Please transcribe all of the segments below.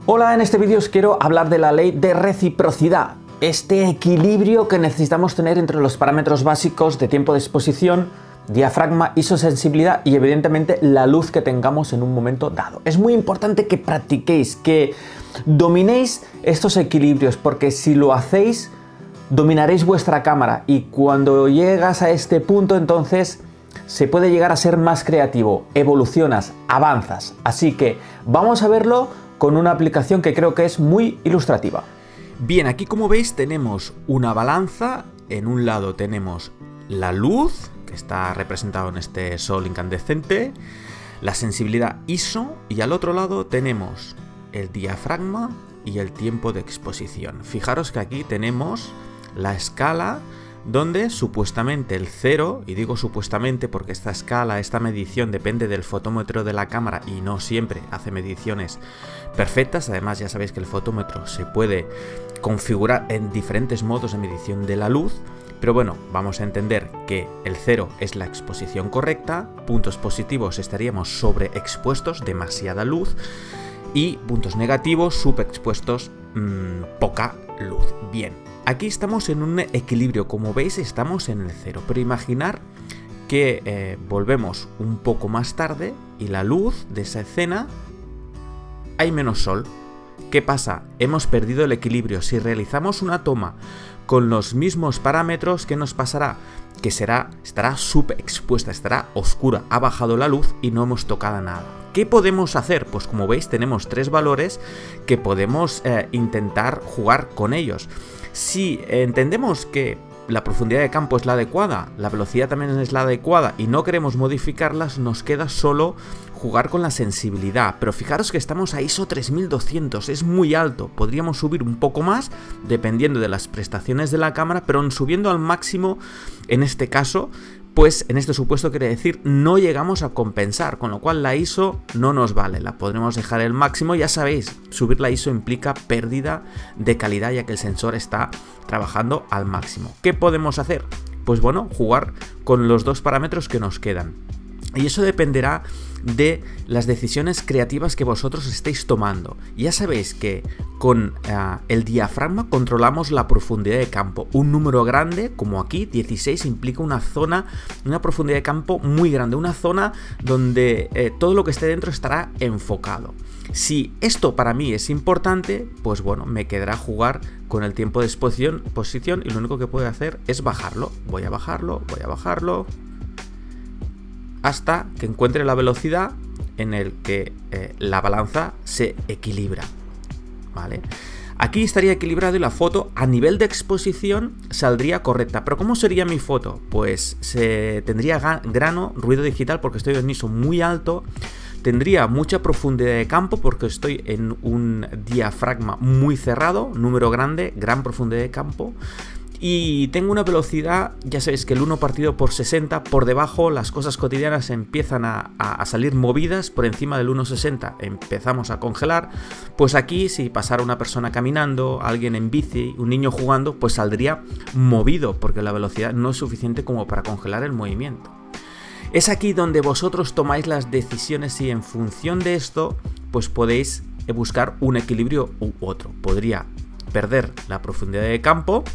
Hola, en este vídeo os quiero hablar de la ley de reciprocidad, este equilibrio que necesitamos tener entre los parámetros básicos de tiempo de exposición, diafragma, isosensibilidad y evidentemente la luz que tengamos en un momento dado. Es muy importante que practiquéis, que dominéis estos equilibrios, porque si lo hacéis, dominaréis vuestra cámara y cuando llegas a este punto entonces se puede llegar a ser más creativo, evolucionas, avanzas. Así que vamos a verlo con una aplicación que creo que es muy ilustrativa. Bien, aquí como veis tenemos una balanza, en un lado tenemos la luz, que está representado en este sol incandescente, la sensibilidad ISO, y al otro lado tenemos el diafragma y el tiempo de exposición. Fijaros que aquí tenemos la escala donde supuestamente el 0, y digo supuestamente porque esta escala, esta medición depende del fotómetro de la cámara y no siempre hace mediciones perfectas. Además ya sabéis que el fotómetro se puede configurar en diferentes modos de medición de la luz, pero bueno, vamos a entender que el 0 es la exposición correcta, puntos positivos estaríamos sobreexpuestos, demasiada luz, y puntos negativos, subexpuestos, poca luz. Bien, aquí estamos en un equilibrio, como veis estamos en el 0, pero imaginar que volvemos un poco más tarde y la luz de esa escena hay menos sol. ¿Qué pasa? Hemos perdido el equilibrio. Si realizamos una toma con los mismos parámetros, ¿qué nos pasará? Que estará subexpuesta, estará oscura, ha bajado la luz y no hemos tocado nada. ¿Qué podemos hacer? Pues como veis tenemos tres valores que podemos intentar jugar con ellos. Si entendemos que la profundidad de campo es la adecuada, la velocidad también es la adecuada y no queremos modificarlas, nos queda solo jugar con la sensibilidad. Pero fijaros que estamos a ISO 3200, es muy alto, podríamos subir un poco más dependiendo de las prestaciones de la cámara, pero subiendo al máximo en este caso, pues en este supuesto quiere decir no llegamos a compensar, con lo cual la ISO no nos vale, la podremos dejar el máximo. Ya sabéis, subir la ISO implica pérdida de calidad ya que el sensor está trabajando al máximo. ¿Qué podemos hacer? Pues bueno, jugar con los dos parámetros que nos quedan. Y eso dependerá de las decisiones creativas que vosotros estéis tomando. Ya sabéis que con el diafragma controlamos la profundidad de campo. Un número grande, como aquí, 16, implica una zona, una profundidad de campo muy grande. Una zona donde todo lo que esté dentro estará enfocado. Si esto para mí es importante, pues bueno, me quedará jugar con el tiempo de exposición y lo único que puedo hacer es bajarlo. Voy a bajarlo hasta que encuentre la velocidad en el que la balanza se equilibra, ¿vale? Aquí estaría equilibrado y la foto a nivel de exposición saldría correcta. ¿Pero cómo sería mi foto? Pues tendría grano, ruido digital porque estoy en ISO muy alto, tendría mucha profundidad de campo porque estoy en un diafragma muy cerrado, número grande, gran profundidad de campo. Y tengo una velocidad, ya sabéis que el 1 partido por 60, por debajo las cosas cotidianas empiezan a salir movidas, por encima del 1,60 empezamos a congelar. Pues aquí si pasara una persona caminando, alguien en bici, un niño jugando, pues saldría movido porque la velocidad no es suficiente como para congelar el movimiento. Es aquí donde vosotros tomáis las decisiones y en función de esto pues podéis buscar un equilibrio u otro. Podría perder la profundidad de campo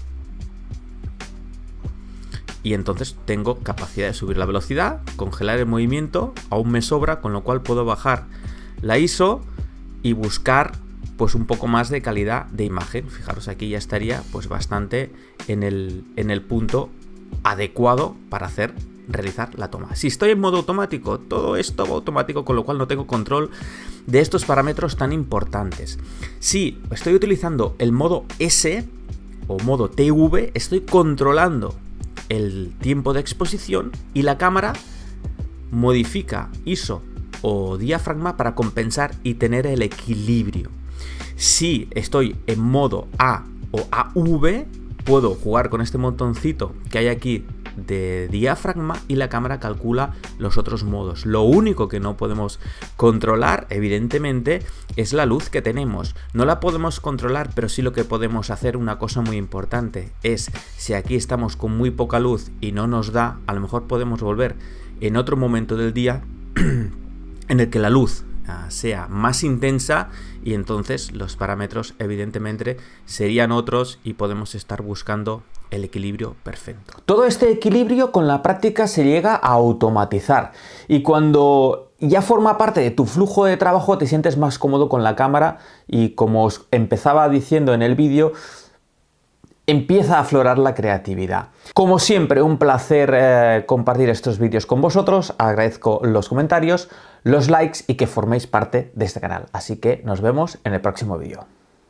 y entonces tengo capacidad de subir la velocidad, congelar el movimiento, aún me sobra, con lo cual puedo bajar la ISO y buscar pues un poco más de calidad de imagen. Fijaros, aquí ya estaría pues bastante en el punto adecuado para realizar la toma. Si estoy en modo automático, todo esto va automático, con lo cual no tengo control de estos parámetros tan importantes. Si estoy utilizando el modo S o modo TV, estoy controlando el tiempo de exposición y la cámara modifica ISO o diafragma para compensar y tener el equilibrio. Si estoy en modo A o AV, puedo jugar con este montoncito que hay aquí de diafragma y la cámara calcula los otros modos. Lo único que no podemos controlar, evidentemente, es la luz que tenemos. No la podemos controlar, pero sí lo que podemos hacer, una cosa muy importante, es si aquí estamos con muy poca luz y no nos da, a lo mejor podemos volver en otro momento del día en el que la luz sea más intensa, y entonces los parámetros evidentemente serían otros y podemos estar buscando el equilibrio perfecto. Todo este equilibrio con la práctica se llega a automatizar, y cuando ya forma parte de tu flujo de trabajo te sientes más cómodo con la cámara, y como os empezaba diciendo en el vídeo, empieza a aflorar la creatividad. Como siempre, un placer compartir estos vídeos con vosotros. Agradezco los comentarios, los likes y que forméis parte de este canal. Así que nos vemos en el próximo vídeo.